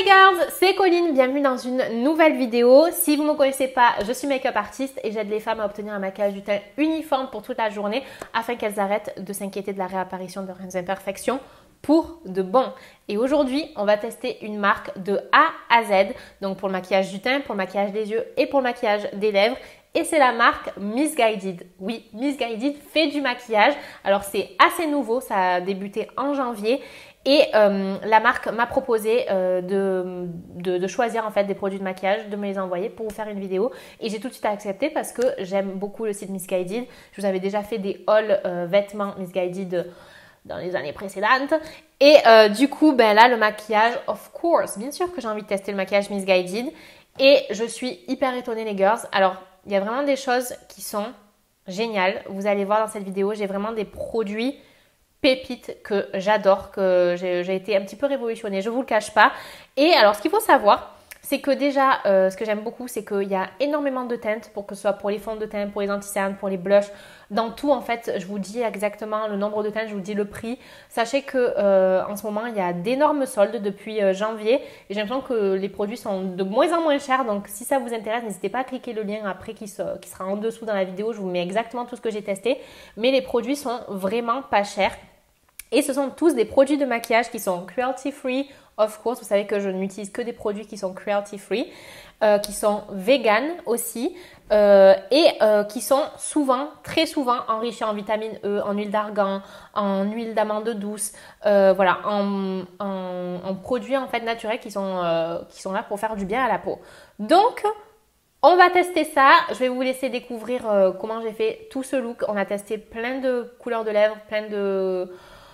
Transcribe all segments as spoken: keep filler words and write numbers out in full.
les girls, c'est Colline, bienvenue dans une nouvelle vidéo. Si vous ne me connaissez pas, je suis make-up artiste et j'aide les femmes à obtenir un maquillage du teint uniforme pour toute la journée afin qu'elles arrêtent de s'inquiéter de la réapparition de leurs imperfections pour de bon. Et aujourd'hui, on va tester une marque de A à Z, donc pour le maquillage du teint, pour le maquillage des yeux et pour le maquillage des lèvres. Et c'est la marque Missguided. Oui, Missguided fait du maquillage. Alors c'est assez nouveau, ça a débuté en janvier. Et euh, la marque m'a proposé euh, de, de, de choisir en fait des produits de maquillage, de me les envoyer pour vous faire une vidéo. Et j'ai tout de suite accepté parce que j'aime beaucoup le site Missguided. Je vous avais déjà fait des hauls euh, vêtements Missguided dans les années précédentes. Et euh, du coup, ben là, le maquillage, of course, bien sûr que j'ai envie de tester le maquillage Missguided. Et je suis hyper étonnée les girls. Alors, il y a vraiment des choses qui sont géniales. Vous allez voir dans cette vidéo, j'ai vraiment des produits pépites que j'adore, que j'ai été un petit peu révolutionnée, je ne vous le cache pas. Et alors, ce qu'il faut savoir, c'est que déjà, euh, ce que j'aime beaucoup, c'est qu'il y a énormément de teintes, pour que ce soit pour les fonds de teint, pour les anti-cernes, pour les blushs. Dans tout, en fait, je vous dis exactement le nombre de teintes, je vous dis le prix. Sachez que euh, en ce moment, il y a d'énormes soldes depuis euh, janvier. Et j'ai l'impression que les produits sont de moins en moins chers. Donc, si ça vous intéresse, n'hésitez pas à cliquer le lien après qui, se, qui sera en dessous dans la vidéo. Je vous mets exactement tout ce que j'ai testé. Mais les produits sont vraiment pas chers. Et ce sont tous des produits de maquillage qui sont cruelty free, of course. Vous savez que je n'utilise que des produits qui sont cruelty free, euh, qui sont vegan aussi euh, et euh, qui sont souvent, très souvent enrichis en vitamine E, en huile d'argan, en huile d'amande douce, euh, voilà, en, en, en produits en fait naturels qui sont, euh, qui sont là pour faire du bien à la peau. Donc, on va tester ça. Je vais vous laisser découvrir euh, comment j'ai fait tout ce look. On a testé plein de couleurs de lèvres, plein de...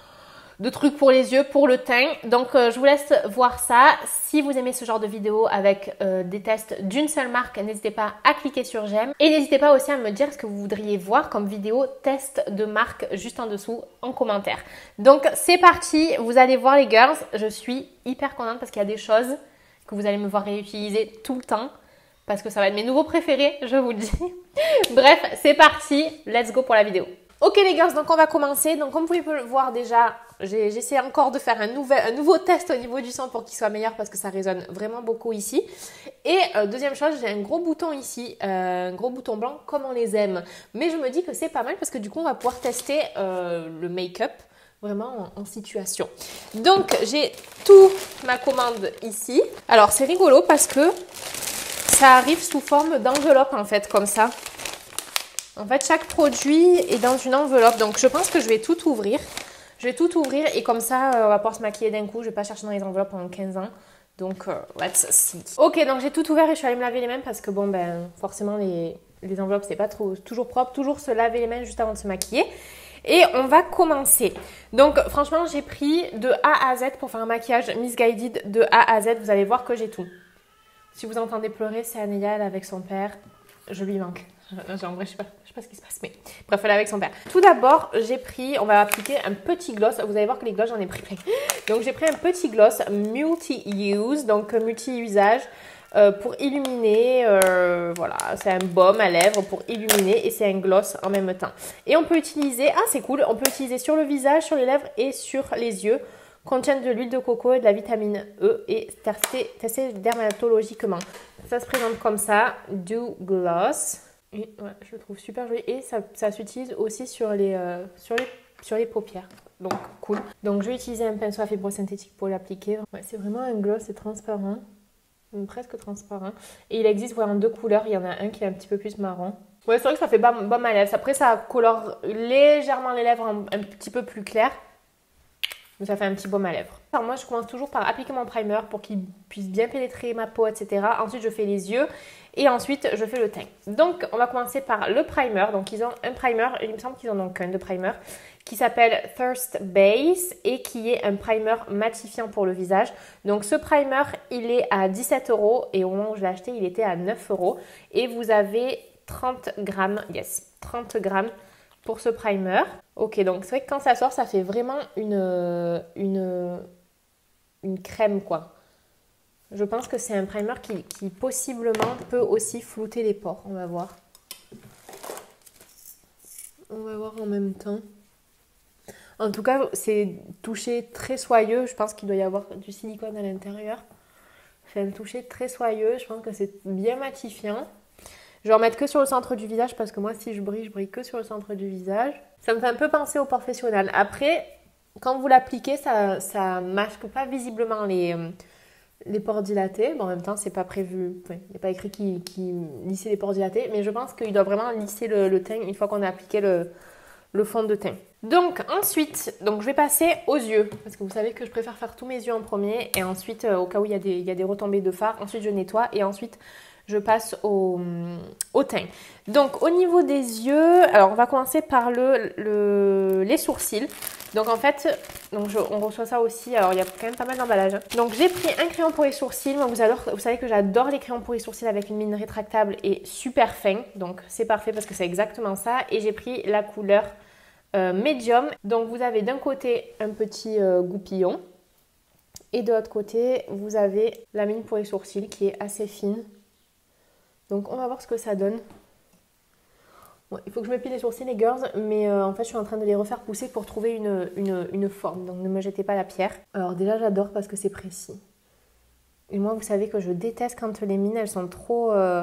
de trucs pour les yeux, pour le teint. Donc, euh, je vous laisse voir ça. Si vous aimez ce genre de vidéo avec euh, des tests d'une seule marque, n'hésitez pas à cliquer sur j'aime. Et n'hésitez pas aussi à me dire ce que vous voudriez voir comme vidéo test de marque juste en dessous en commentaire. Donc, c'est parti. Vous allez voir les girls. Je suis hyper contente parce qu'il y a des choses que vous allez me voir réutiliser tout le temps. Parce que ça va être mes nouveaux préférés, je vous le dis. Bref, c'est parti. Let's go pour la vidéo. Ok les girls, donc on va commencer. Donc comme vous pouvez le voir déjà, j'ai essayé encore de faire un, nouvel, un nouveau test au niveau du son pour qu'il soit meilleur parce que ça résonne vraiment beaucoup ici. Et euh, deuxième chose, j'ai un gros bouton ici, euh, un gros bouton blanc comme on les aime. Mais je me dis que c'est pas mal parce que du coup on va pouvoir tester euh, le make-up vraiment en, en situation. Donc j'ai tout ma commande ici. Alors c'est rigolo parce que ça arrive sous forme d'enveloppe en fait comme ça. En fait, chaque produit est dans une enveloppe. Donc, je pense que je vais tout ouvrir. Je vais tout ouvrir et comme ça, on va pouvoir se maquiller d'un coup. Je ne vais pas chercher dans les enveloppes pendant quinze ans. Donc, uh, let's see. Ok, donc j'ai tout ouvert et je suis allée me laver les mains parce que, bon, ben, forcément, les, les enveloppes, c'est pas trop, toujours propre. Toujours se laver les mains juste avant de se maquiller. Et on va commencer. Donc, franchement, j'ai pris de A à Z pour faire un maquillage Missguided de A à Z. Vous allez voir que j'ai tout. Si vous entendez pleurer, c'est Anéal avec son père. Je lui manque. En vrai, je sais pas, je sais pas ce qui se passe, mais bref, elle est avec son père. Tout d'abord, j'ai pris, on va appliquer un petit gloss. Vous allez voir que les gloss, j'en ai pris plein. Donc, j'ai pris un petit gloss multi-use, donc multi-usage euh, pour illuminer. Euh, voilà, c'est un baume à lèvres pour illuminer et c'est un gloss en même temps. Et on peut utiliser, ah c'est cool, on peut utiliser sur le visage, sur les lèvres et sur les yeux. Contiennent de l'huile de coco et de la vitamine E et testé, testé dermatologiquement. Ça se présente comme ça, du gloss. Et ouais, je le trouve super joli et ça, ça s'utilise aussi sur les, euh, sur, les, sur les paupières. Donc cool. Donc je vais utiliser un pinceau à fibres synthétiques pour l'appliquer. Ouais, c'est vraiment un gloss, c'est transparent. Presque transparent. Et il existe ouais, en deux couleurs. Il y en a un qui est un petit peu plus marron. Ouais, c'est vrai que ça fait baume à lèvres. Après, ça colore légèrement les lèvres un, un petit peu plus clair. Mais ça fait un petit baume à lèvres. Alors moi, je commence toujours par appliquer mon primer pour qu'il puisse bien pénétrer ma peau, et cetera. Ensuite, je fais les yeux et ensuite, je fais le teint. Donc, on va commencer par le primer. Donc, ils ont un primer, il me semble qu'ils en ont qu'un de primer, qui s'appelle Thirst Base et qui est un primer matifiant pour le visage. Donc, ce primer, il est à dix-sept euros et au moment où je l'ai acheté, il était à neuf euros. Et vous avez trente grammes, yes, trente grammes pour ce primer. Ok, donc c'est vrai que quand ça sort, ça fait vraiment une, une, une crème, quoi. Je pense que c'est un primer qui, qui possiblement peut aussi flouter les pores. On va voir. On va voir en même temps. En tout cas, c'est touché très soyeux. Je pense qu'il doit y avoir du silicone à l'intérieur. fait un toucher très soyeux. Je pense que c'est bien matifiant. Je vais en mettre que sur le centre du visage parce que moi, si je brille, je brille que sur le centre du visage. Ça me fait un peu penser au professionnel. Après, quand vous l'appliquez, ça ça masque pas visiblement les, les pores dilatés. Bon, en même temps, c'est pas prévu. Enfin, il n'y a pas écrit qu'il qu'il lissait les pores dilatés. Mais je pense qu'il doit vraiment lisser le, le teint une fois qu'on a appliqué le, le fond de teint. Donc ensuite, donc je vais passer aux yeux. Parce que vous savez que je préfère faire tous mes yeux en premier. Et ensuite, euh, au cas où il y a des, il y a des retombées de fard, ensuite je nettoie. Et ensuite, je passe au, au teint. Donc au niveau des yeux, alors on va commencer par le, le, les sourcils. Donc en fait, donc je, on reçoit ça aussi, alors il y a quand même pas mal d'emballage. Donc j'ai pris un crayon pour les sourcils. Moi, vous, adore, vous savez que j'adore les crayons pour les sourcils avec une mine rétractable et super fin. Donc c'est parfait parce que c'est exactement ça. Et j'ai pris la couleur euh, Medium. Donc vous avez d'un côté un petit euh, goupillon. Et de l'autre côté, vous avez la mine pour les sourcils qui est assez fine. Donc on va voir ce que ça donne. Bon, il faut que je m'épile les sourcils les girls, mais euh, en fait je suis en train de les refaire pousser pour trouver une, une, une forme. Donc ne me jetez pas la pierre. Alors déjà j'adore parce que c'est précis. Et moi vous savez que je déteste quand les mines elles sont trop, euh,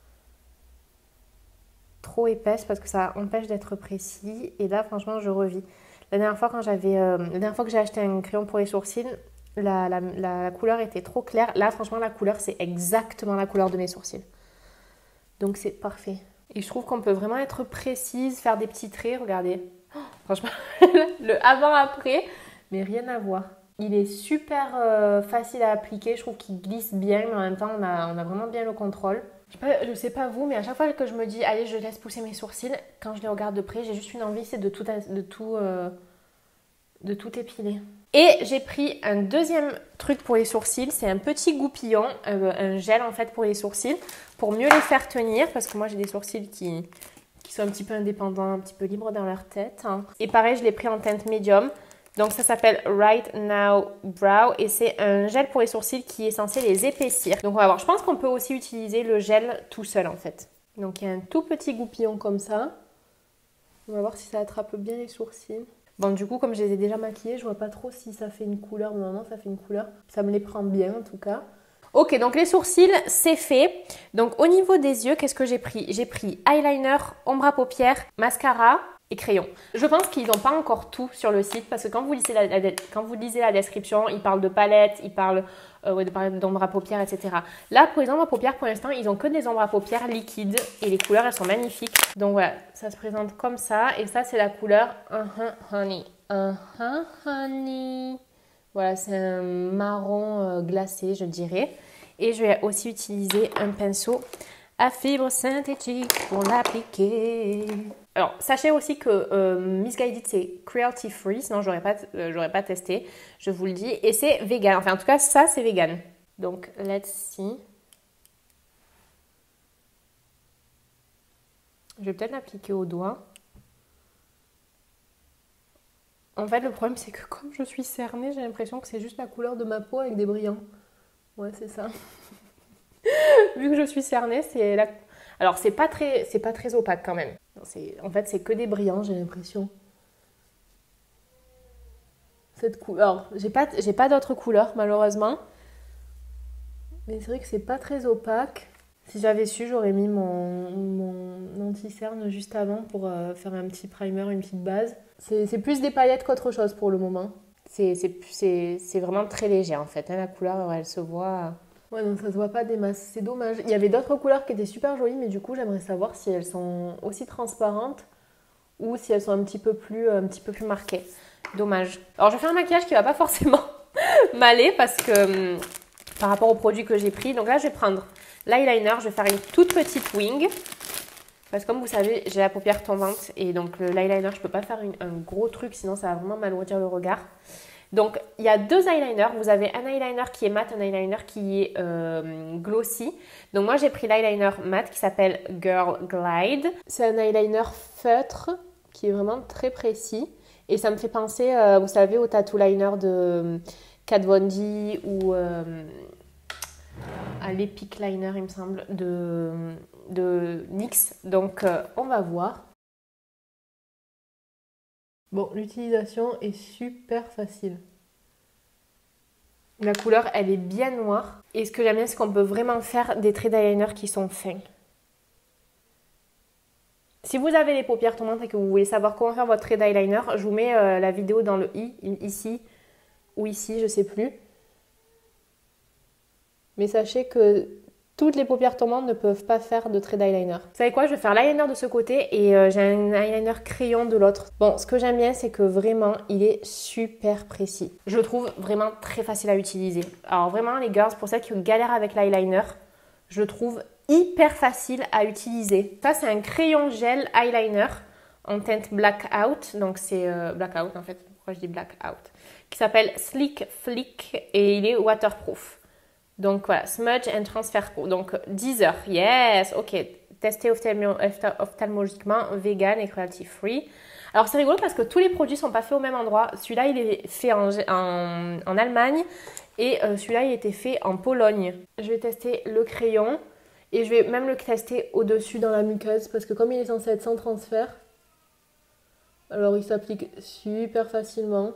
trop épaisses parce que ça empêche d'être précis. Et là franchement je revis. La dernière fois quand j'avais, euh, la dernière fois que j'ai acheté un crayon pour les sourcils, la, la, la, la couleur était trop claire. Là franchement la couleur c'est exactement la couleur de mes sourcils. Donc c'est parfait. Et je trouve qu'on peut vraiment être précise, faire des petits traits, regardez. Oh, franchement, le avant-après, mais rien à voir. Il est super euh, facile à appliquer, je trouve qu'il glisse bien, mais en même temps, on a, on a vraiment bien le contrôle. Je sais, pas, je sais pas vous, mais à chaque fois que je me dis, allez, je laisse pousser mes sourcils, quand je les regarde de près, j'ai juste une envie, c'est de tout, de tout, euh, de tout épiler. Et j'ai pris un deuxième truc pour les sourcils, c'est un petit goupillon, euh, un gel en fait pour les sourcils, pour mieux les faire tenir, parce que moi j'ai des sourcils qui, qui sont un petit peu indépendants, un petit peu libres dans leur tête. Hein. Et pareil, je l'ai pris en teinte médium, donc ça s'appelle Right Now Brow, et c'est un gel pour les sourcils qui est censé les épaissir. Donc on va voir, je pense qu'on peut aussi utiliser le gel tout seul en fait. Donc il y a un tout petit goupillon comme ça, on va voir si ça attrape bien les sourcils. Bon, du coup, comme je les ai déjà maquillés, je vois pas trop si ça fait une couleur. Normalement, ça fait une couleur. Ça me les prend bien, en tout cas. Ok, donc les sourcils, c'est fait. Donc, au niveau des yeux, qu'est-ce que j'ai pris? J'ai pris eyeliner, ombre à paupières, mascara et crayon. Je pense qu'ils n'ont pas encore tout sur le site parce que quand vous lisez la, la, quand vous lisez la description, ils parlent de palettes, ils parlent euh, ouais, d'ombre à paupières, et cetera. Là, pour les ombres à paupières, pour l'instant, ils n'ont que des ombres à paupières liquides et les couleurs, elles sont magnifiques. Donc voilà, ça se présente comme ça et ça, c'est la couleur uh-huh Honey. Uh-huh Honey. Voilà, c'est un marron euh, glacé, je dirais. Et je vais aussi utiliser un pinceau à fibre synthétique pour l'appliquer. Alors, sachez aussi que euh, Missguided, c'est cruelty free, sinon j'aurais pas, euh, j'aurais pas testé, je vous le dis. Et c'est vegan, enfin en tout cas, ça c'est vegan. Donc, let's see. Je vais peut-être l'appliquer au doigt. En fait, le problème, c'est que comme je suis cernée, j'ai l'impression que c'est juste la couleur de ma peau avec des brillants. Ouais, c'est ça. Vu que je suis cernée, c'est la... Alors, c'est pas très, c'est pas très opaque quand même. En fait, c'est que des brillants, j'ai l'impression. Cette couleur. J'ai pas, j'ai pas d'autres couleurs, malheureusement. Mais c'est vrai que c'est pas très opaque. Si j'avais su, j'aurais mis mon, mon anti-cerne juste avant pour euh, faire un petit primer, une petite base. C'est plus des paillettes qu'autre chose pour le moment. C'est vraiment très léger en fait. Hein, la couleur, elle se voit... Ouais, non, ça se voit pas des masses, c'est dommage. Il y avait d'autres couleurs qui étaient super jolies, mais du coup, j'aimerais savoir si elles sont aussi transparentes ou si elles sont un petit peu plus, un petit peu plus marquées. Dommage. Alors, je vais faire un maquillage qui va pas forcément m'aller parce que hum, par rapport au produit que j'ai pris. Donc là, je vais prendre l'eyeliner, je vais faire une toute petite wing. Parce que comme vous savez, j'ai la paupière tombante et donc l'eyeliner, je peux pas faire une, un gros truc, sinon ça va vraiment m'alourdir le regard. Donc, il y a deux eyeliners. Vous avez un eyeliner qui est mat, un eyeliner qui est euh, glossy. Donc, moi, j'ai pris l'eyeliner mat qui s'appelle Girl Glide. C'est un eyeliner feutre qui est vraiment très précis. Et ça me fait penser, euh, vous savez, au tattoo liner de Kat Von D ou euh, à l'Epic Liner, il me semble, de, de NYX. Donc, euh, on va voir. Bon, l'utilisation est super facile. La couleur, elle est bien noire. Et ce que j'aime bien, c'est qu'on peut vraiment faire des traits d'eyeliner qui sont fins. Si vous avez les paupières tombantes et que vous voulez savoir comment faire votre trait d'eyeliner, je vous mets euh, la vidéo dans le i, ici ou ici, je sais plus. Mais sachez que toutes les paupières tombantes ne peuvent pas faire de trait d'eyeliner. Vous savez quoi, je vais faire l'eyeliner de ce côté et euh, j'ai un eyeliner crayon de l'autre. Bon, ce que j'aime bien, c'est que vraiment, il est super précis. Je le trouve vraiment très facile à utiliser. Alors vraiment, les girls, pour celles qui galèrent avec l'eyeliner, je le trouve hyper facile à utiliser. Ça, c'est un crayon gel eyeliner en teinte blackout. Donc, c'est euh, blackout en fait. Pourquoi je dis blackout? Qui s'appelle Sleek Flick et il est waterproof. Donc voilà, smudge and transfer pro. Donc dix heures, yes, ok. Testé ophtalmologiquement, vegan et cruelty free. Alors c'est rigolo parce que tous les produits ne sont pas faits au même endroit. Celui-là, il est fait en, en, en Allemagne et euh, celui-là, il était fait en Pologne. Je vais tester le crayon et je vais même le tester au-dessus dans la muqueuse parce que comme il est censé être sans transfert, alors il s'applique super facilement.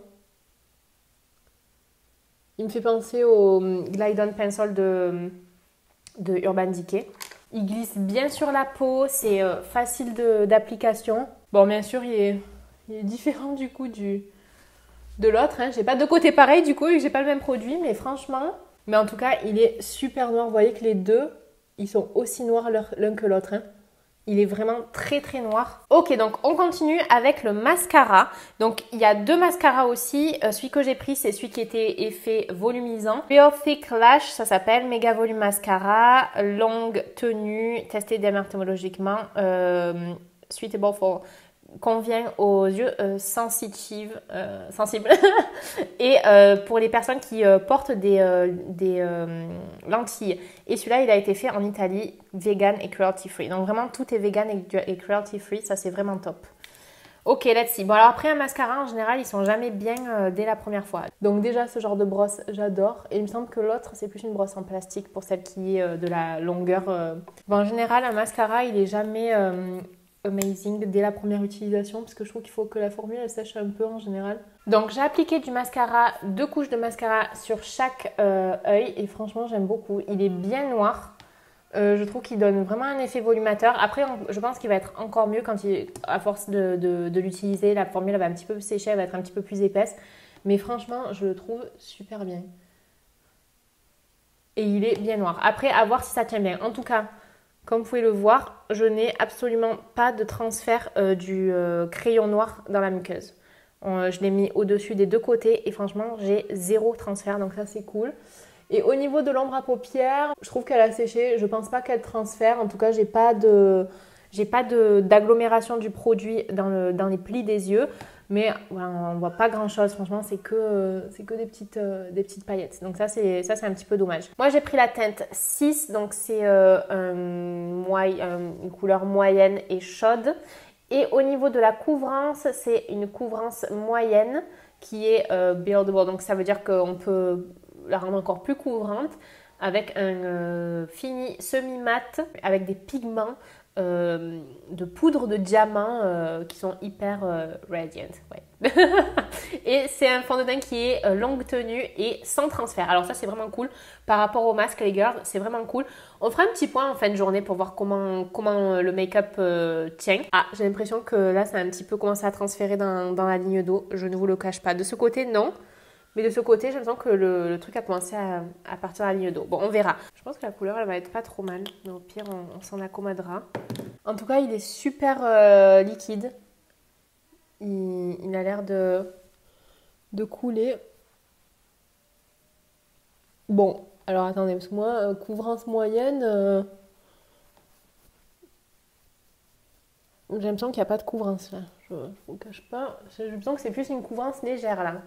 Il me fait penser au Glide On Pencil de, de Urban Decay. Il glisse bien sur la peau, c'est euh, facile d'application. Bon, bien sûr, il est, il est différent du coup du, de l'autre. Hein. J'ai pas deux côtés pareils du coup, et j'ai pas le même produit, mais franchement... Mais en tout cas, il est super noir. Vous voyez que les deux, ils sont aussi noirs l'un que l'autre. Hein. Il est vraiment très très noir. Ok, donc on continue avec le mascara. Donc il y a deux mascaras aussi. Euh, celui que j'ai pris, c'est celui qui était effet volumisant. Real Thick Lash, ça s'appelle Mega Volume Mascara. Longue tenue, testé dermatologiquement. Euh, suitable for... convient aux yeux euh, sensitifs, euh, sensibles. Et euh, pour les personnes qui euh, portent des, euh, des euh, lentilles. Et celui-là, il a été fait en Italie, vegan et cruelty free. Donc vraiment, tout est vegan et, et cruelty free. Ça, c'est vraiment top. Ok, let's see. Bon, alors après, un mascara, en général, ils sont jamais bien euh, dès la première fois. Donc déjà, ce genre de brosse, j'adore. Et il me semble que l'autre, c'est plus une brosse en plastique pour celle qui est euh, de la longueur. Euh... Bon, en général, un mascara, il est jamais... Euh, amazing dès la première utilisation parce que je trouve qu'il faut que la formule elle sèche un peu en général. Donc j'ai appliqué du mascara, deux couches de mascara sur chaque euh, œil et franchement j'aime beaucoup. Il est bien noir. Euh, je trouve qu'il donne vraiment un effet volumateur. Après on, je pense qu'il va être encore mieux quand il, à force de, de, de l'utiliser, la formule elle va un petit peu sécher, elle va être un petit peu plus épaisse. Mais franchement je le trouve super bien. Et il est bien noir. Après à voir si ça tient bien. En tout cas, comme vous pouvez le voir, je n'ai absolument pas de transfert euh, du euh, crayon noir dans la muqueuse. Euh, je l'ai mis au-dessus des deux côtés et franchement, j'ai zéro transfert, donc ça c'est cool. Et au niveau de l'ombre à paupières, je trouve qu'elle a séché. Je pense pas qu'elle transfère. En tout cas, j'ai pas de, j'ai pas d'agglomération du produit dans, le, dans les plis des yeux. Mais voilà, on voit pas grand chose, franchement, c'est que, c'est que des, petites, euh, des petites paillettes. Donc ça, c'est un petit peu dommage. Moi, j'ai pris la teinte six, donc c'est euh, un un, une couleur moyenne et chaude. Et au niveau de la couvrance, c'est une couvrance moyenne qui est euh, buildable. Donc ça veut dire qu'on peut la rendre encore plus couvrante avec un euh, fini semi-mat, avec des pigments. Euh, de poudre de diamant euh, qui sont hyper euh, radiant. Ouais. Et c'est un fond de teint qui est euh, longue tenue et sans transfert. Alors ça c'est vraiment cool par rapport au masque les girls, c'est vraiment cool. On fera un petit point en fin de journée pour voir comment, comment le make-up euh, tient. Ah, j'ai l'impression que là ça a un petit peu commencé à transférer dans, dans la ligne d'eau, je ne vous le cache pas. De ce côté non. Mais de ce côté, j'ai l'impression que le, le truc a commencé à, à partir de la ligne d'eau. Bon, on verra. Je pense que la couleur, elle va être pas trop mal. Mais au pire, on, on s'en accommodera. En tout cas, il est super euh, liquide. Il, il a l'air de, de couler. Bon, alors attendez, parce que moi, euh, couvrance moyenne... Euh, j'ai l'impression qu'il n'y a pas de couvrance là. Je ne vous le cache pas. J'ai l'impression que c'est plus une couvrance légère là.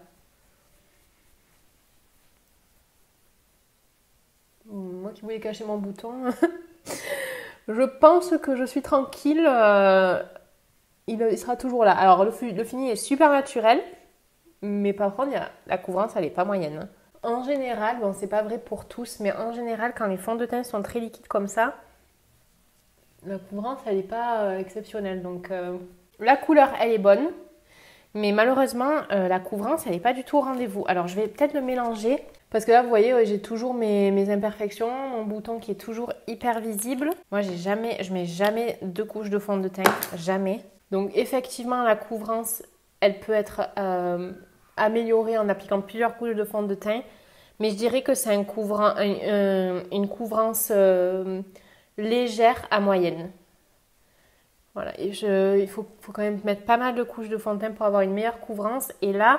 Moi qui voulais cacher mon bouton. Je pense que je suis tranquille. Euh, il, il sera toujours là. Alors, le, le fini est super naturel. Mais par contre, il y a, la couvrance, elle n'est pas moyenne. En général, bon, c'est pas vrai pour tous, mais en général, quand les fonds de teint sont très liquides comme ça, la couvrance, elle n'est pas euh, exceptionnelle. Donc, euh, la couleur, elle est bonne. Mais malheureusement, euh, la couvrance, elle n'est pas du tout au rendez-vous. Alors, je vais peut-être le mélanger. Parce que là, vous voyez, j'ai toujours mes, mes imperfections, mon bouton qui est toujours hyper visible. Moi, j'ai jamais, je mets jamais deux couches de fond de teint, jamais. Donc effectivement, la couvrance, elle peut être euh, améliorée en appliquant plusieurs couches de fond de teint. Mais je dirais que c'est un couvrant, un, un, une couvrance euh, légère à moyenne. Voilà, et je, il faut, faut quand même mettre pas mal de couches de fond de teint pour avoir une meilleure couvrance. Et là,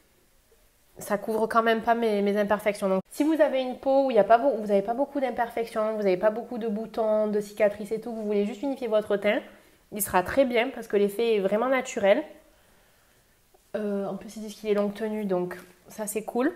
ça couvre quand même pas mes, mes imperfections. Donc, si vous avez une peau où il y a pas, vous n'avez pas beaucoup d'imperfections, vous n'avez pas beaucoup de boutons, de cicatrices et tout, vous voulez juste unifier votre teint, il sera très bien parce que l'effet est vraiment naturel. Euh, en plus, ils disent qu'il est longue tenue, donc ça c'est cool.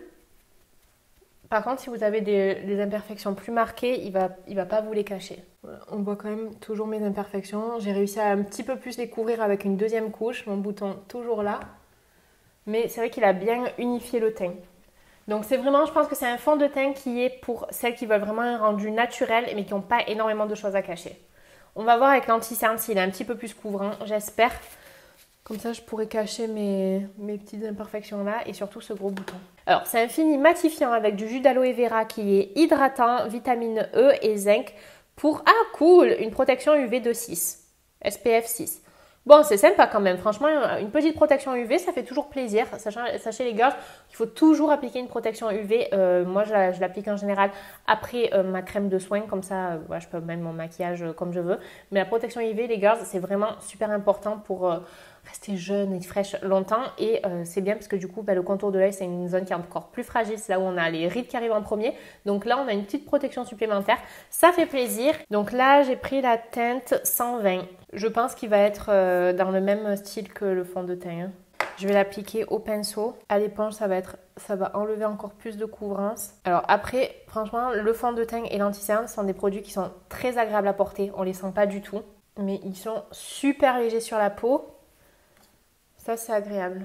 Par contre, si vous avez des, des imperfections plus marquées, il ne va, il va pas vous les cacher. Voilà, on voit quand même toujours mes imperfections. J'ai réussi à un petit peu plus les couvrir avec une deuxième couche. Mon bouton toujours là. Mais c'est vrai qu'il a bien unifié le teint. Donc c'est vraiment, je pense que c'est un fond de teint qui est pour celles qui veulent vraiment un rendu naturel mais qui n'ont pas énormément de choses à cacher. On va voir avec l'anti-cerne s'il est un petit peu plus couvrant, j'espère. Comme ça, je pourrais cacher mes, mes petites imperfections là et surtout ce gros bouton. Alors, c'est un fini matifiant avec du jus d'aloe vera qui est hydratant, vitamine E et zinc pour, ah cool, une protection U V de six, S P F six. Bon, c'est sympa quand même. Franchement, une petite protection U V, ça fait toujours plaisir. Sachez, sachez les gars, il faut toujours appliquer une protection U V. Euh, moi, je, je l'applique en général après euh, ma crème de soin. Comme ça, euh, ouais, je peux mettre mon maquillage euh, comme je veux. Mais la protection U V, les gars, c'est vraiment super important pour euh, rester jeune et fraîche longtemps. Et euh, c'est bien parce que du coup, bah, le contour de l'œil, c'est une zone qui est encore plus fragile. C'est là où on a les rides qui arrivent en premier. Donc là, on a une petite protection supplémentaire. Ça fait plaisir. Donc là, j'ai pris la teinte cent vingt. Je pense qu'il va être euh, dans le même style que le fond de teint. Hein. Je vais l'appliquer au pinceau. À l'éponge, ça va être, ça va enlever encore plus de couvrance. Alors après, franchement, le fond de teint et l'anti-cerne sont des produits qui sont très agréables à porter. On les sent pas du tout. Mais ils sont super légers sur la peau. Ça, c'est agréable.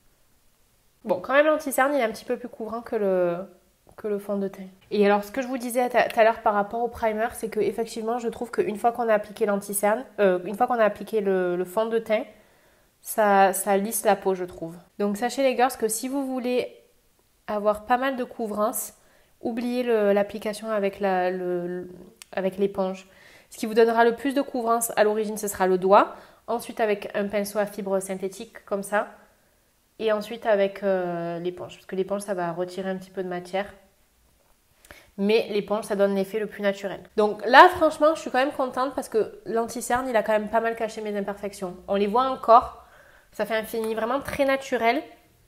Bon, quand même, l'anti-cerne, il est un petit peu plus couvrant que le... que le fond de teint. Et alors, ce que je vous disais tout à l'heure par rapport au primer, c'est que effectivement, je trouve qu'une fois qu'on a appliqué l'anti-cerne, euh, une fois qu'on a appliqué le, le fond de teint, ça, ça lisse la peau, je trouve. Donc, sachez les girls que si vous voulez avoir pas mal de couvrance, oubliez l'application avec la, le, avec l'éponge. Ce qui vous donnera le plus de couvrance à l'origine, ce sera le doigt. Ensuite, avec un pinceau à fibre synthétique, comme ça. Et ensuite, avec euh, l'éponge. Parce que l'éponge, ça va retirer un petit peu de matière. Mais l'éponge, ça donne l'effet le plus naturel. Donc là, franchement, je suis quand même contente parce que l'anti-cerne, il a quand même pas mal caché mes imperfections. On les voit encore. Ça fait un fini vraiment très naturel.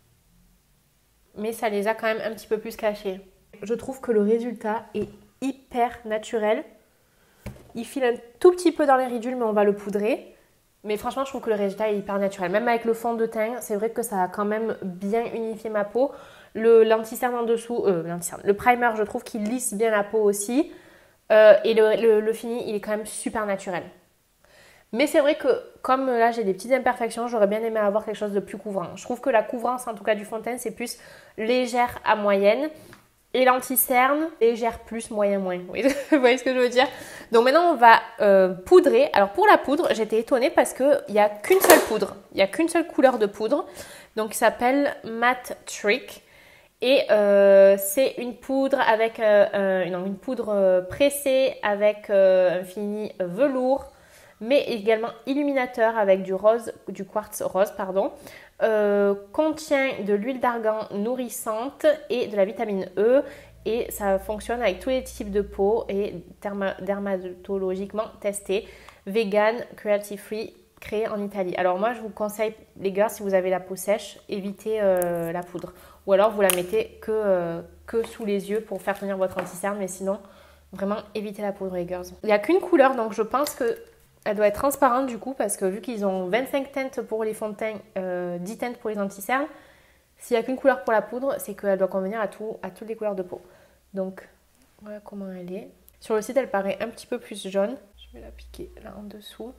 Mais ça les a quand même un petit peu plus cachés. Je trouve que le résultat est hyper naturel. Il file un tout petit peu dans les ridules, mais on va le poudrer. Mais franchement, je trouve que le résultat est hyper naturel. Même avec le fond de teint, c'est vrai que ça a quand même bien unifié ma peau. L'anti-cerne en dessous, euh, le primer, je trouve qu'il lisse bien la peau aussi. Euh, et le, le, le fini, il est quand même super naturel. Mais c'est vrai que comme là, j'ai des petites imperfections, j'aurais bien aimé avoir quelque chose de plus couvrant. Je trouve que la couvrance, en tout cas du fond de teint, c'est plus légère à moyenne. Et l'anti-cerne, légère plus, moyen moins. Vous voyez ce que je veux dire? Donc maintenant, on va euh, poudrer. Alors pour la poudre, j'étais étonnée parce qu'il n'y a qu'une seule poudre. Il n'y a qu'une seule couleur de poudre. Donc il s'appelle Matte Trick. Et euh, c'est une poudre avec euh, euh, une, une poudre euh, pressée avec euh, un fini velours, mais également illuminateur avec du rose, du quartz rose, pardon. Euh, contient de l'huile d'argan nourrissante et de la vitamine E. Et ça fonctionne avec tous les types de peau et dermatologiquement testé, vegan, cruelty free, créé en Italie. Alors moi, je vous conseille, les gars, si vous avez la peau sèche, évitez euh, la poudre. Ou alors, vous la mettez que, euh, que sous les yeux pour faire tenir votre anti-cerne. Mais sinon, vraiment, évitez la poudre, les girls. Il n'y a qu'une couleur, donc je pense qu'elle doit être transparente du coup. Parce que vu qu'ils ont vingt-cinq teintes pour les fonds de teint, euh, dix teintes pour les anti-cernes, s'il n'y a qu'une couleur pour la poudre, c'est qu'elle doit convenir à, tout, à toutes les couleurs de peau. Donc, voilà comment elle est. Sur le site, elle paraît un petit peu plus jaune. Je vais l'appliquer là en dessous.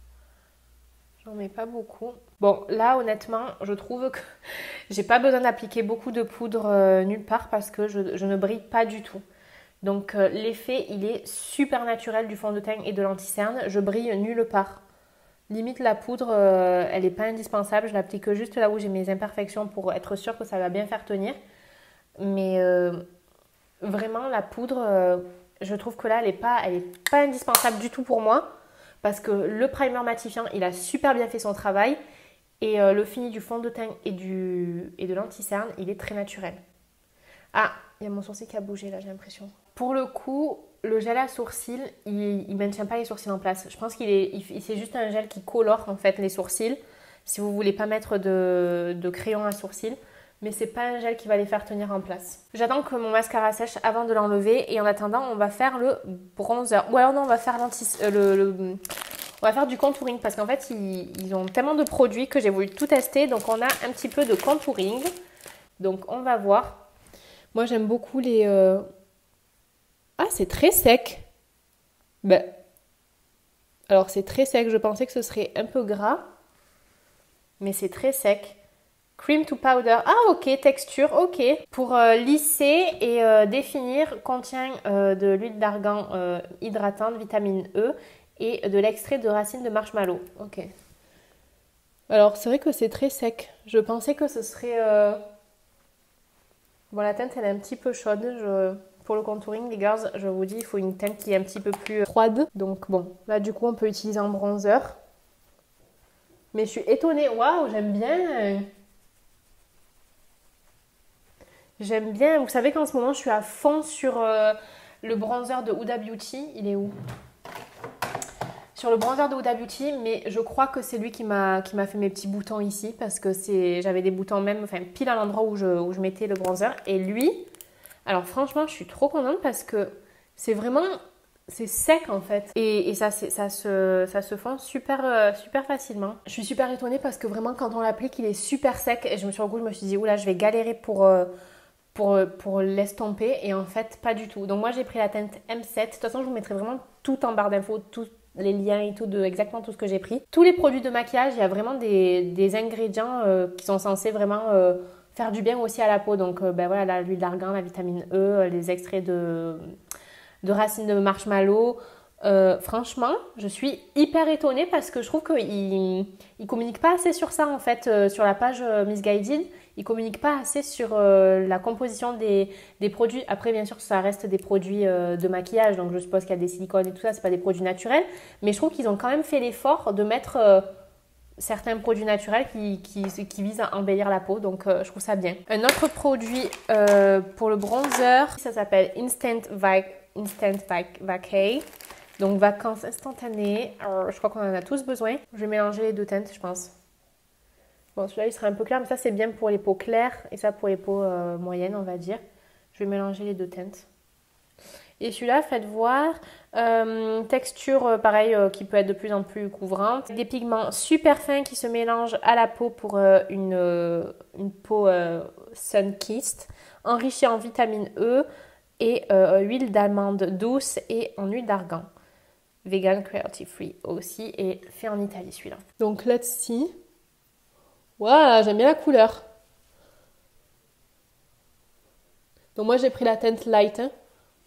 J'en mets pas beaucoup. Bon, là, honnêtement, je trouve que j'ai pas besoin d'appliquer beaucoup de poudre euh, nulle part parce que je, je ne brille pas du tout. Donc, euh, l'effet, il est super naturel du fond de teint et de l'anti-cerne. Je brille nulle part. Limite, la poudre, euh, elle n'est pas indispensable. Je l'applique juste là où j'ai mes imperfections pour être sûre que ça va bien faire tenir. Mais euh, Vraiment, la poudre, euh, je trouve que là, elle n'est pas, elle est pas indispensable du tout pour moi. Parce que le primer matifiant, il a super bien fait son travail. Et euh, le fini du fond de teint et, du, et de l'anti-cerne, il est très naturel. Ah, il y a mon sourcil qui a bougé là, j'ai l'impression. Pour le coup, le gel à sourcils, il ne maintient pas les sourcils en place. Je pense qu'il est, il, c'est juste un gel qui colore en fait les sourcils. Si vous ne voulez pas mettre de, de crayon à sourcils. Mais c'est pas un gel qui va les faire tenir en place. J'attends que mon mascara sèche avant de l'enlever. Et en attendant, on va faire le bronzer. Ou alors non, on va faire l'anti... Euh, le, le... On va faire du contouring parce qu'en fait, ils, ils ont tellement de produits que j'ai voulu tout tester. Donc, on a un petit peu de contouring. Donc, on va voir. Moi, j'aime beaucoup les... Euh... Ah, c'est très sec. Ben... Alors, c'est très sec. Je pensais que ce serait un peu gras. Mais c'est très sec. Cream to powder. Ah, ok. Texture, ok. Pour euh, lisser et euh, définir, contient euh, de l'huile d'argan euh, hydratante, vitamine E et de l'extrait de racines de marshmallow. Ok. Alors, c'est vrai que c'est très sec. Je pensais que ce serait... Euh... Bon, la teinte, elle est un petit peu chaude. Je... Pour le contouring, les girls, je vous dis, il faut une teinte qui est un petit peu plus froide. Donc, bon. Là, du coup, on peut utiliser un bronzer. Mais je suis étonnée. Waouh, j'aime bien... J'aime bien, vous savez qu'en ce moment je suis à fond sur euh, le bronzer de Huda Beauty. Il est où? Sur le bronzer de Huda Beauty, mais je crois que c'est lui qui m'a qui m'a fait mes petits boutons ici parce que c'est j'avais des boutons même, enfin pile à l'endroit où je, où je mettais le bronzer. Et lui, alors franchement je suis trop contente parce que c'est vraiment, c'est sec en fait. Et, et ça, ça, se, ça se fond super, euh, super facilement. Je suis super étonnée parce que vraiment quand on l'applique il est super sec. Et je me suis rendu compte, je me suis dit oula je vais galérer pour... Euh, Pour, pour l'estomper et en fait pas du tout. Donc moi j'ai pris la teinte M sept. De toute façon je vous mettrai vraiment tout en barre d'infos, tous les liens et tout de exactement tout ce que j'ai pris. Tous les produits de maquillage, il y a vraiment des, des ingrédients euh, qui sont censés vraiment euh, faire du bien aussi à la peau. Donc euh, ben voilà, l'huile d'argan, la vitamine E, les extraits de, de racines de marshmallow. Euh, franchement, je suis hyper étonnée parce que je trouve qu'ils ne communiquent pas assez sur ça en fait, euh, sur la page euh, Missguided. Ils ne communiquent pas assez sur euh, la composition des, des produits. Après, bien sûr, ça reste des produits euh, de maquillage, donc je suppose qu'il y a des silicones et tout ça, c'est pas des produits naturels. Mais je trouve qu'ils ont quand même fait l'effort de mettre euh, certains produits naturels qui, qui, qui visent à embellir la peau, donc euh, je trouve ça bien. Un autre produit euh, pour le bronzer, ça s'appelle Instant, Vac Instant Vac Vacay. Donc vacances instantanées, alors, je crois qu'on en a tous besoin. Je vais mélanger les deux teintes, je pense. Bon, celui-là, il sera un peu clair, mais ça, c'est bien pour les peaux claires et ça pour les peaux euh, moyennes, on va dire. Je vais mélanger les deux teintes. Et celui-là, faites voir, euh, texture, euh, pareil, euh, qui peut être de plus en plus couvrante. Des pigments super fins qui se mélangent à la peau pour euh, une, euh, une peau euh, sun-kissed, enrichie en vitamine E et euh, huile d'amande douce et en huile d'argan. Vegan, cruelty free aussi, et fait en Italie celui-là. Donc là-dessus... Waouh, j'aime bien la couleur. Donc moi j'ai pris la teinte light. Hein.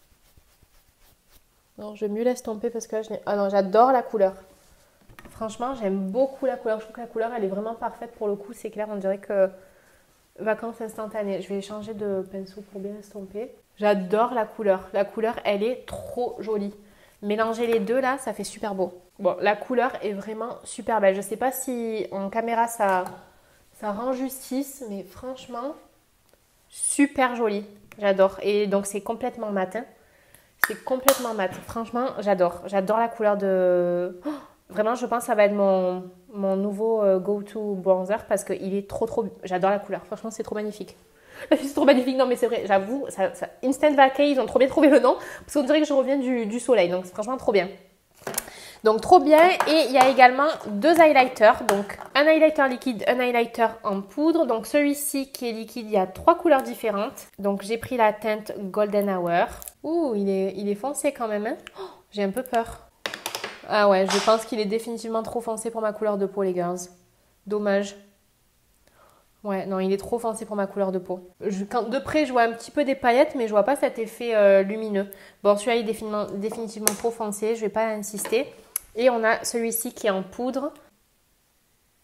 Alors je vais mieux l'estomper parce que là je n'ai... Ah non, j'adore la couleur. Franchement, j'aime beaucoup la couleur. Je trouve que la couleur elle est vraiment parfaite pour le coup. C'est clair, on dirait que vacances instantanées. Je vais changer de pinceau pour bien estomper. J'adore la couleur. La couleur elle est trop jolie. Mélanger les deux là, ça fait super beau. Bon, la couleur est vraiment super belle. Je sais pas si en caméra ça... Ça rend justice, mais franchement, super joli. J'adore. Et donc, c'est complètement mat. Hein. C'est complètement mat. Franchement, j'adore. J'adore la couleur de... Oh, vraiment, je pense que ça va être mon, mon nouveau euh, go-to bronzer parce qu'il est trop, trop... J'adore la couleur. Franchement, c'est trop magnifique. C'est trop magnifique. Non, mais c'est vrai. J'avoue, ça, ça... Instant Vacay, ils ont trop bien trouvé le nom parce qu'on dirait que je reviens du, du soleil. Donc, c'est franchement trop bien. Donc trop bien, et il y a également deux highlighters, donc un highlighter liquide, un highlighter en poudre. Donc celui-ci qui est liquide, il y a trois couleurs différentes. Donc j'ai pris la teinte Golden Hour. Ouh, il est, il est foncé quand même, hein. Oh, j'ai un peu peur. Ah ouais, je pense qu'il est définitivement trop foncé pour ma couleur de peau les girls. Dommage. Ouais, non, il est trop foncé pour ma couleur de peau. Je, quand, de près, je vois un petit peu des paillettes, mais je vois pas cet effet euh, lumineux. Bon, celui-là, il est définitivement, définitivement trop foncé, je vais pas insister. Et on a celui-ci qui est en poudre.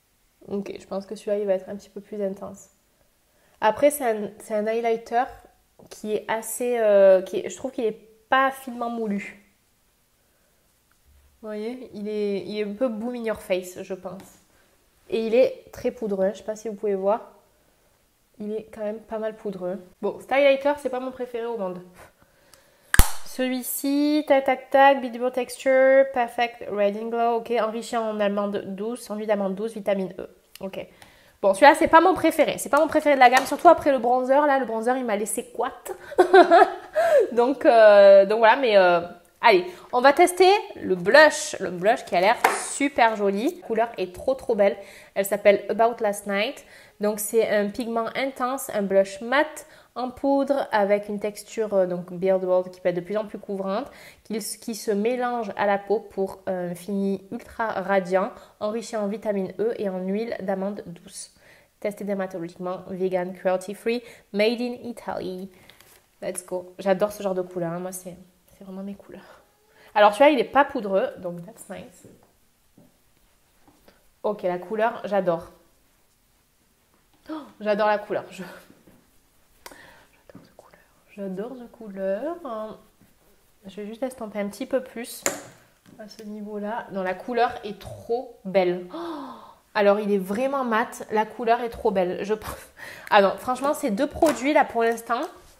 Ok, je pense que celui-là, il va être un petit peu plus intense. Après, c'est un, c'est un highlighter qui est assez... Euh, qui est, je trouve qu'il est pas finement moulu. Vous voyez, il est, il est un peu boom in your face, je pense. Et il est très poudreux, je sais pas si vous pouvez voir. Il est quand même pas mal poudreux. Bon, Stylighter, c'est pas mon préféré au monde. Celui-ci, tac tac tac, Beautiful Texture, Perfect Radiant Glow, ok, enrichi en amande douce, en huile d'amande douce, vitamine E. Ok. Bon, celui-là, c'est pas mon préféré. C'est pas mon préféré de la gamme, surtout après le bronzer. Là, le bronzer, il m'a laissé quat. donc, euh, donc voilà, mais... Euh, allez, on va tester le blush. Le blush qui a l'air super joli. La couleur est trop trop belle. Elle s'appelle About Last Night. Donc c'est un pigment intense, un blush mat en poudre avec une texture euh, donc Beard World qui peut être de plus en plus couvrante, qui, qui se mélange à la peau pour un fini ultra radiant, enrichi en vitamine E et en huile d'amande douce. Testé dermatologiquement, vegan, cruelty free, made in Italy. Let's go. J'adore ce genre de couleur. Hein. Moi, c'est vraiment mes couleurs. Alors, celui-là, il n'est pas poudreux, donc that's nice. Ok, la couleur, j'adore. Oh, j'adore la couleur. Je... J'adore cette couleur. J'adore cette couleur. Je vais juste estomper un petit peu plus à ce niveau-là. Non, la couleur est trop belle. Oh, alors, il est vraiment mat. La couleur est trop belle. Je pense... Ah non, franchement, ces deux produits, là, pour l'instant,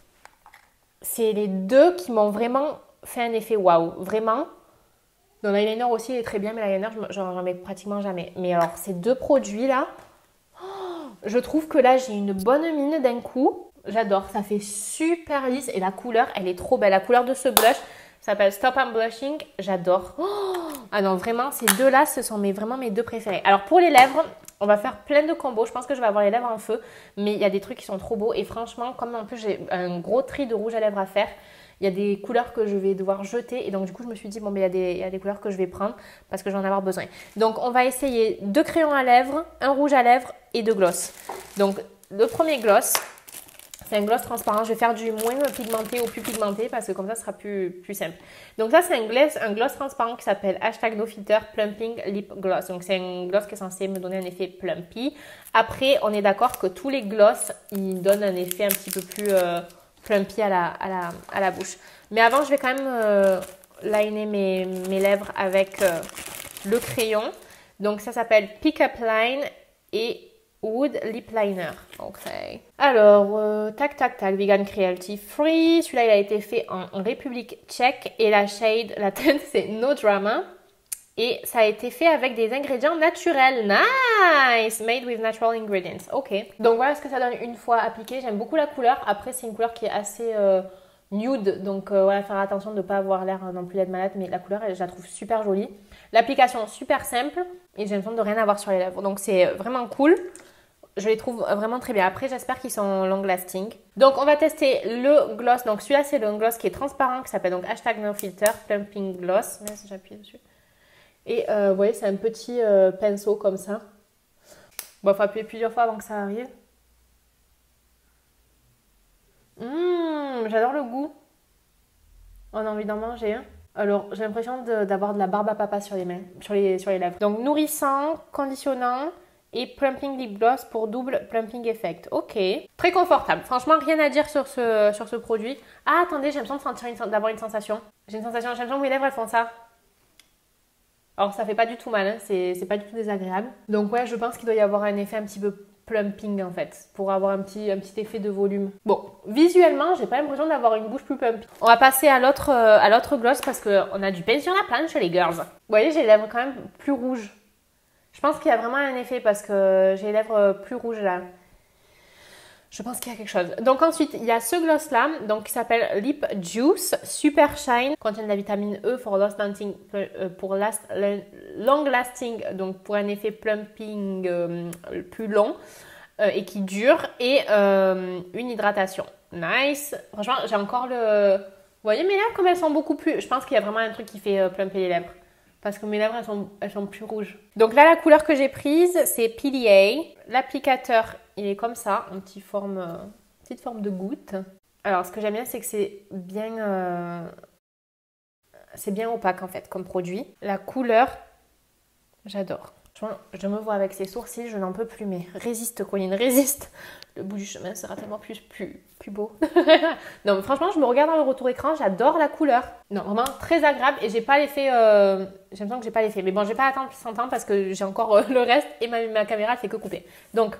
c'est les deux qui m'ont vraiment fait un effet waouh. Vraiment. Donc, l'eyeliner aussi, il est très bien, mais l'eyeliner, j'en mets pratiquement jamais. Mais alors, ces deux produits-là, oh, je trouve que là, j'ai une bonne mine d'un coup. J'adore. Ça fait super lisse. Et la couleur, elle est trop belle. La couleur de ce blush s'appelle Stop I'm Blushing. J'adore. Oh, ah non, vraiment, ces deux-là, ce sont mes, vraiment mes deux préférés. Alors, pour les lèvres, on va faire plein de combos. Je pense que je vais avoir les lèvres en feu. Mais il y a des trucs qui sont trop beaux. Et franchement, comme en plus, j'ai un gros tri de rouge à lèvres à faire, il y a des couleurs que je vais devoir jeter. Et donc, du coup, je me suis dit, bon, mais il y a des, il y a des couleurs que je vais prendre parce que je vais en avoir besoin. Donc, on va essayer deux crayons à lèvres, un rouge à lèvres et deux gloss. Donc, le premier gloss, c'est un gloss transparent. Je vais faire du moins pigmenté au plus pigmenté parce que comme ça, ce sera plus, plus simple. Donc, ça, c'est un gloss, un gloss transparent qui s'appelle hashtag no filter plumping lip gloss. Donc, c'est un gloss qui est censé me donner un effet plumpy. Après, on est d'accord que tous les gloss, ils donnent un effet un petit peu plus... Euh, plumpy à la, à, la, à la bouche. Mais avant, je vais quand même euh, liner mes, mes lèvres avec euh, le crayon. Donc, ça s'appelle Pick Up Line et Wood Lip Liner. Ok. Alors, euh, tac, tac, tac, vegan cruelty free. Celui-là, il a été fait en République tchèque. Et la shade, la teinte, c'est No Drama. Et ça a été fait avec des ingrédients naturels. Nice! Made with natural ingredients. Ok. Donc voilà ce que ça donne une fois appliqué. J'aime beaucoup la couleur. Après, c'est une couleur qui est assez euh, nude. Donc euh, voilà, faire attention de ne pas avoir l'air non plus d'être malade. Mais la couleur, je la trouve super jolie. L'application, super simple. Et j'ai l'impression de rien avoir sur les lèvres. Donc c'est vraiment cool. Je les trouve vraiment très bien. Après, j'espère qu'ils sont long lasting. Donc, on va tester le gloss. Donc, celui-là, c'est le gloss qui est transparent, qui s'appelle donc hashtag no filter plumping gloss. Mais si j'appuie dessus. Et euh, vous voyez, c'est un petit euh, pinceau comme ça. Bon, il faut appuyer plusieurs fois avant que ça arrive. Mmh, j'adore le goût. On a envie d'en manger un. Alors, j'ai l'impression d'avoir de, de la barbe à papa sur les mains, sur les, sur les lèvres. Donc, nourrissant, conditionnant et plumping lip gloss pour double plumping effect. Ok. Très confortable. Franchement, rien à dire sur ce, sur ce produit. Ah, attendez, j'ai l'impression d'avoir une sensation. J'ai une sensation, j'ai l'impression que mes lèvres, elles font ça. Alors, ça fait pas du tout mal, hein. C'est pas du tout désagréable. Donc, ouais, je pense qu'il doit y avoir un effet un petit peu plumping, en fait, pour avoir un petit, un petit effet de volume. Bon, visuellement, j'ai pas l'impression d'avoir une bouche plus plumpy. On va passer à l'autre euh, à l'autre gloss parce qu'on a du pain sur la planche, les girls. Vous voyez, j'ai les lèvres quand même plus rouges. Je pense qu'il y a vraiment un effet parce que j'ai les lèvres plus rouges, là. Je pense qu'il y a quelque chose. Donc ensuite, il y a ce gloss là, donc qui s'appelle Lip Juice Super Shine, contient de la vitamine E pour last lasting, pour last, long lasting, donc pour un effet plumping euh, plus long euh, et qui dure, et euh, une hydratation. Nice. Franchement, j'ai encore le. Vous voyez mes lèvres comme elles sont beaucoup plus. Je pense qu'il y a vraiment un truc qui fait euh, plumper les lèvres. Parce que mes lèvres, elles sont, elles sont plus rouges. Donc là, la couleur que j'ai prise, c'est P D A. L'applicateur, il est comme ça, en petite forme, euh, petite forme de goutte. Alors, ce que j'aime bien, c'est que c'est bien, euh, c'est bien opaque, en fait, comme produit. La couleur, j'adore. Franchement, je me vois avec ces sourcils, je n'en peux plus, mais résiste, Colline, résiste. Le bout du chemin sera tellement plus, plus, plus beau. Non, mais franchement, je me regarde dans le retour écran, j'adore la couleur. Non, vraiment très agréable et j'ai pas l'effet... Euh... J'ai l'impression que j'ai pas l'effet. Mais bon, je vais pas attendre cent ans parce que j'ai encore euh, le reste et ma, ma caméra elle fait que couper. Donc,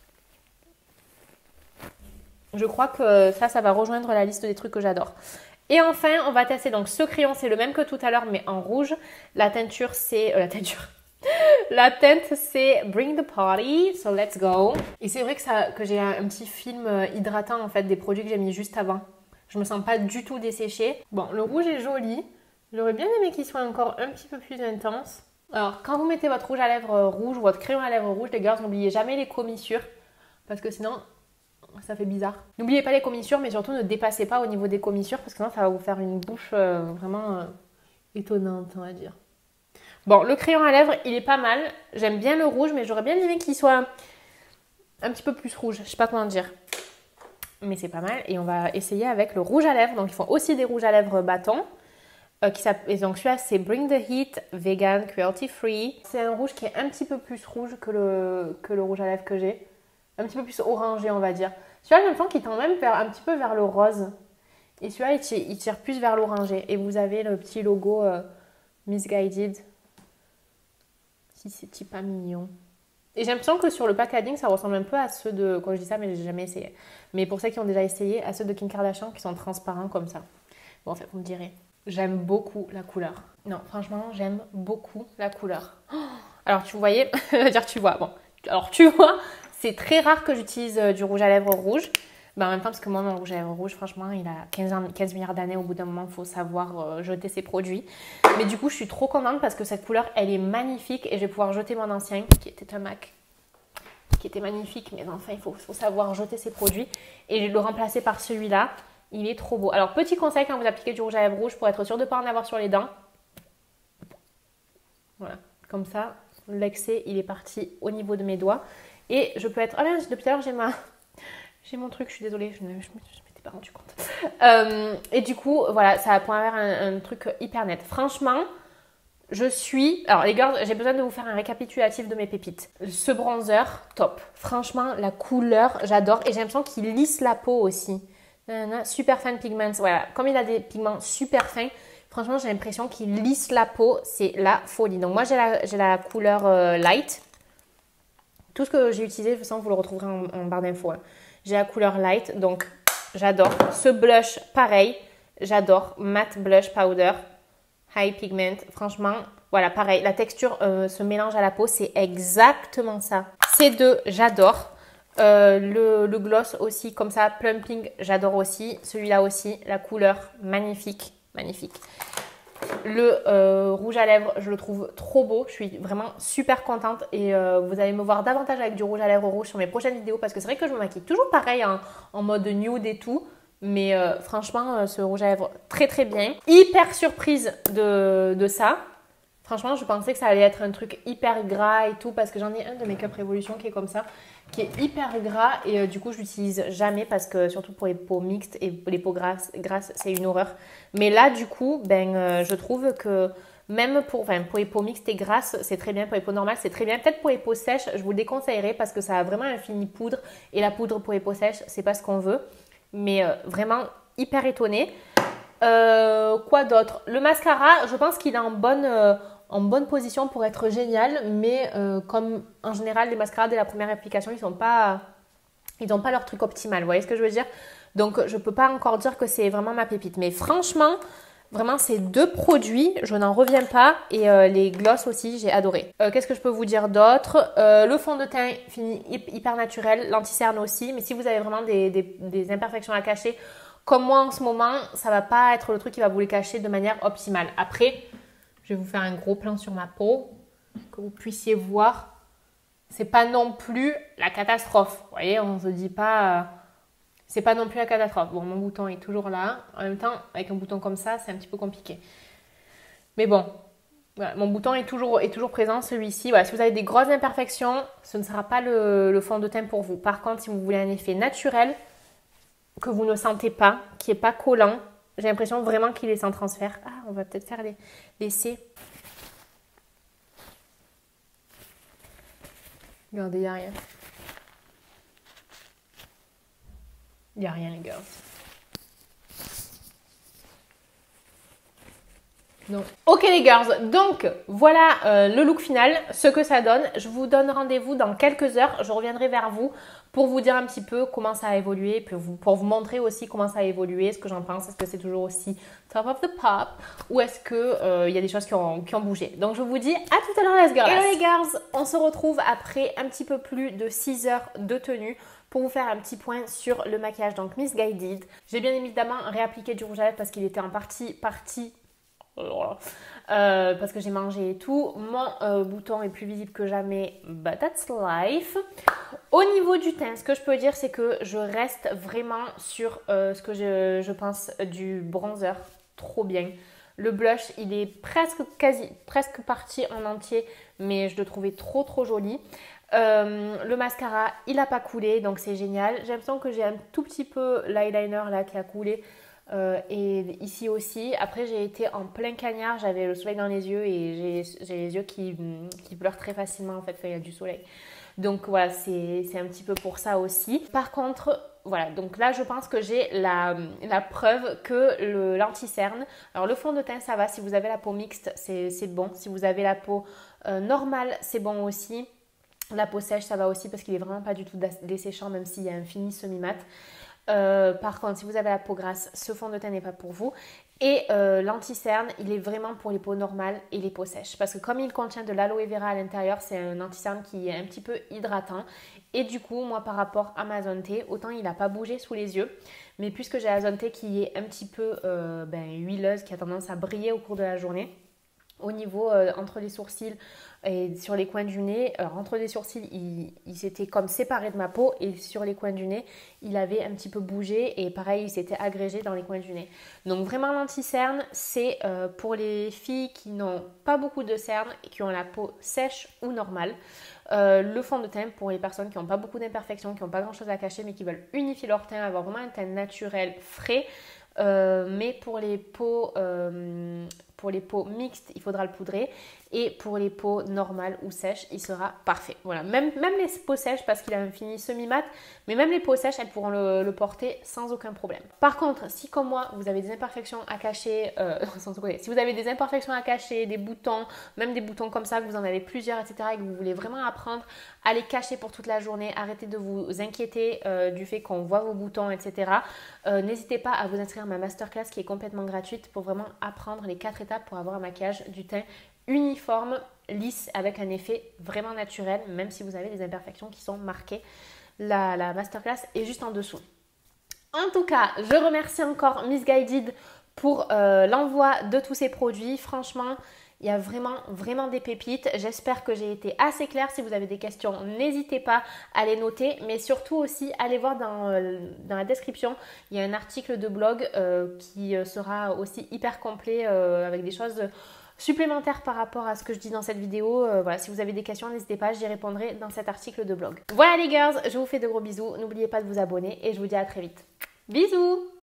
je crois que ça, ça va rejoindre la liste des trucs que j'adore. Et enfin, on va tester donc ce crayon, c'est le même que tout à l'heure, mais en rouge. La teinture, c'est... Euh, la teinture... La teinte, c'est Bring the Party, so let's go. Et c'est vrai que, ça, que j'ai un, un petit film hydratant en fait des produits que j'ai mis juste avant. Je me sens pas du tout desséchée. Bon, le rouge est joli. J'aurais bien aimé qu'il soit encore un petit peu plus intense. Alors, quand vous mettez votre rouge à lèvres rouge ou votre crayon à lèvres rouge, les gars, n'oubliez jamais les commissures. Parce que sinon, ça fait bizarre. N'oubliez pas les commissures, mais surtout ne dépassez pas au niveau des commissures. Parce que sinon, ça va vous faire une bouche euh, vraiment euh, étonnante, on va dire. Bon, le crayon à lèvres, il est pas mal. J'aime bien le rouge, mais j'aurais bien aimé qu'il soit un, un petit peu plus rouge. Je sais pas comment dire. Mais c'est pas mal. Et on va essayer avec le rouge à lèvres. Donc, ils font aussi des rouges à lèvres bâtons. Euh, qui et donc, celui-là, c'est Bring the Heat, Vegan, Cruelty Free. C'est un rouge qui est un petit peu plus rouge que le, que le rouge à lèvres que j'ai. Un petit peu plus orangé, on va dire. Celui-là, j'ai l'impression qu'il tend même vers, un petit peu vers le rose. Et celui-là, il tire, il tire plus vers l'orangé. Et vous avez le petit logo euh, Misguided. Si c'est pas mignon. Et j'ai l'impression que sur le packaging, ça ressemble un peu à ceux de... Quand je dis ça, mais j'ai jamais essayé. Mais pour ceux qui ont déjà essayé, à ceux de Kim Kardashian qui sont transparents comme ça. Bon, en fait, vous me direz. J'aime beaucoup la couleur. Non, franchement, j'aime beaucoup la couleur. Oh, alors, tu voyais... dire tu vois. Bon, alors tu vois, c'est très rare que j'utilise du rouge à lèvres rouge. Ben, en même temps, parce que moi, mon rouge à lèvres rouge, franchement, il a quinze, ans, quinze milliards d'années. Au bout d'un moment, il faut savoir euh, jeter ses produits. Mais du coup, je suis trop contente parce que cette couleur, elle est magnifique. Et je vais pouvoir jeter mon ancien, qui était un MAC, qui était magnifique. Mais enfin, il faut, faut savoir jeter ses produits. Et je vais le remplacer par celui-là. Il est trop beau. Alors, petit conseil quand vous appliquez du rouge à lèvres rouge, pour être sûr de ne pas en avoir sur les dents. Voilà, comme ça, l'excès, il est parti au niveau de mes doigts. Et je peux être... Oh là, depuis tout à l'heure, j'ai ma... J'ai mon truc, je suis désolée, je ne m'étais pas rendu compte. Euh, et du coup, voilà, ça va pouvoir avoir un, un truc hyper net. Franchement, je suis... Alors les gars, j'ai besoin de vous faire un récapitulatif de mes pépites. Ce bronzer, top. Franchement, la couleur, j'adore. Et j'ai l'impression qu'il lisse la peau aussi. Super Fan Pigments. Voilà, comme il a des pigments super fins, franchement, j'ai l'impression qu'il lisse la peau. C'est la folie. Donc moi, j'ai la, j'ai la couleur euh, light. Tout ce que j'ai utilisé, de toute façon, vous le retrouverez en, en barre d'infos. Hein. J'ai la couleur light, donc j'adore. Ce blush, pareil, j'adore. Matte Blush Powder, High Pigment. Franchement, voilà, pareil. La texture euh, se mélange à la peau, c'est exactement ça. Ces deux, j'adore. Euh, le, le gloss aussi, comme ça, Plumping, j'adore aussi. Celui-là aussi, la couleur, magnifique, magnifique. Le euh, rouge à lèvres, je le trouve trop beau. Je suis vraiment super contente et euh, vous allez me voir davantage avec du rouge à lèvres rouge sur mes prochaines vidéos parce que c'est vrai que je me maquille toujours pareil hein, en mode nude et tout. Mais euh, franchement, euh, ce rouge à lèvres, très très bien. Hyper surprise de, de ça. Franchement, je pensais que ça allait être un truc hyper gras et tout parce que j'en ai un de Makeup Revolution qui est comme ça, qui est hyper gras et euh, du coup, je l'utilise jamais parce que surtout pour les peaux mixtes et les peaux grasses, grasses c'est une horreur. Mais là, du coup, ben, euh, je trouve que même pour, enfin, pour les peaux mixtes et grasses, c'est très bien. Pour les peaux normales, c'est très bien. Peut-être pour les peaux sèches, je vous le déconseillerais parce que ça a vraiment un fini poudre et la poudre pour les peaux sèches, c'est pas ce qu'on veut. Mais euh, vraiment hyper étonnée. Euh, quoi d'autre? Le mascara, je pense qu'il est en bonne... Euh, en bonne position pour être génial, mais euh, comme en général les mascaras dès la première application, ils n'ont pas, ils n'ont pas leur truc optimal, vous voyez ce que je veux dire? Donc je ne peux pas encore dire que c'est vraiment ma pépite, mais franchement, vraiment ces deux produits, je n'en reviens pas, et euh, les gloss aussi, j'ai adoré. Euh, Qu'est-ce que je peux vous dire d'autre? euh, Le fond de teint fini hyper naturel, l'anti-cerne aussi, mais si vous avez vraiment des, des, des imperfections à cacher, comme moi en ce moment, ça ne va pas être le truc qui va vous les cacher de manière optimale. Après, je vais vous faire un gros plan sur ma peau, que vous puissiez voir. C'est pas non plus la catastrophe. Vous voyez, on ne se dit pas... Euh, c'est pas non plus la catastrophe. Bon, mon bouton est toujours là. En même temps, avec un bouton comme ça, c'est un petit peu compliqué. Mais bon, voilà, mon bouton est toujours, est toujours présent, celui-ci. Voilà, si vous avez des grosses imperfections, ce ne sera pas le, le fond de teint pour vous. Par contre, si vous voulez un effet naturel, que vous ne sentez pas, qui n'est pas collant, j'ai l'impression vraiment qu'il est sans transfert. Ah, on va peut-être faire les, l'essai. Regardez, il n'y a rien. Il n'y a rien, les girls. Non. Ok les girls, donc voilà euh, le look final, ce que ça donne. Je vous donne rendez-vous dans quelques heures. Je reviendrai vers vous pour vous dire un petit peu comment ça a évolué, pour vous, pour vous montrer aussi comment ça a évolué, ce que j'en pense. Est-ce que c'est toujours aussi top of the pop ou est-ce qu'il euh, y a des choses qui ont, qui ont bougé. Donc je vous dis à tout à l'heure les girls. Hello les girls, on se retrouve après un petit peu plus de six heures de tenue pour vous faire un petit point sur le maquillage. Donc Missguided. J'ai bien évidemment réappliqué du rouge à lèvres parce qu'il était en partie partie Euh, parce que j'ai mangé et tout. Mon euh, bouton est plus visible que jamais, but that's life. Au niveau du teint, ce que je peux dire, c'est que je reste vraiment sur euh, ce que je, je pense du bronzer. Trop bien. Le blush, il est presque, quasi, presque parti en entier, mais je le trouvais trop trop joli. Euh, le mascara, il n'a pas coulé, donc c'est génial. J'ai l'impression que j'ai un tout petit peu l'eyeliner là qui a coulé. Euh, et ici aussi. Après, j'ai été en plein cagnard, j'avais le soleil dans les yeux et j'ai les yeux qui, qui pleurent très facilement en fait quand il y a du soleil. Donc voilà, c'est un petit peu pour ça aussi. Par contre, voilà, donc là je pense que j'ai la, la preuve que l'anti-cerne, alors le fond de teint ça va, si vous avez la peau mixte c'est bon, si vous avez la peau euh, normale c'est bon aussi. La peau sèche ça va aussi parce qu'il est vraiment pas du tout desséchant même s'il y a un fini semi-mat. Euh, par contre, si vous avez la peau grasse, ce fond de teint n'est pas pour vous. Et euh, l'anti-cerne, il est vraiment pour les peaux normales et les peaux sèches. Parce que comme il contient de l'aloe vera à l'intérieur, c'est un anti-cerne qui est un petit peu hydratant. Et du coup, moi par rapport à ma zone T, autant il n'a pas bougé sous les yeux. Mais puisque j'ai la zone T qui est un petit peu euh, ben, huileuse, qui a tendance à briller au cours de la journée, au niveau euh, entre les sourcils et sur les coins du nez, alors entre les sourcils il, il s'était comme séparé de ma peau et sur les coins du nez il avait un petit peu bougé et pareil il s'était agrégé dans les coins du nez. Donc vraiment l'anti-cerne c'est euh, pour les filles qui n'ont pas beaucoup de cernes et qui ont la peau sèche ou normale. Euh, le fond de teint pour les personnes qui n'ont pas beaucoup d'imperfections, qui n'ont pas grand chose à cacher mais qui veulent unifier leur teint, avoir vraiment un teint naturel, frais. Euh, mais pour les peaux euh, pour les peaux mixtes il faudra le poudrer et pour les peaux normales ou sèches il sera parfait. Voilà, même, même les peaux sèches parce qu'il a un fini semi-mat, mais même les peaux sèches elles pourront le, le porter sans aucun problème. Par contre si comme moi vous avez des imperfections à cacher, euh, sans se si vous avez des imperfections à cacher, des boutons, même des boutons comme ça que vous en avez plusieurs etc et que vous voulez vraiment apprendre à les cacher pour toute la journée, arrêtez de vous inquiéter euh, du fait qu'on voit vos boutons etc. Euh, n'hésitez pas à vous inscrire à ma masterclass qui est complètement gratuite pour vraiment apprendre les quatre étapes pour avoir un maquillage du teint uniforme, lisse, avec un effet vraiment naturel, même si vous avez des imperfections qui sont marquées. La, la masterclass est juste en dessous. En tout cas, je remercie encore Missguided pour euh, l'envoi de tous ces produits. Franchement, il y a vraiment, vraiment des pépites. J'espère que j'ai été assez claire. Si vous avez des questions, n'hésitez pas à les noter. Mais surtout aussi, allez voir dans, euh, dans la description. Il y a un article de blog euh, qui sera aussi hyper complet euh, avec des choses supplémentaires par rapport à ce que je dis dans cette vidéo. Euh, voilà, si vous avez des questions, n'hésitez pas. J'y répondrai dans cet article de blog. Voilà les girls, je vous fais de gros bisous. N'oubliez pas de vous abonner et je vous dis à très vite. Bisous!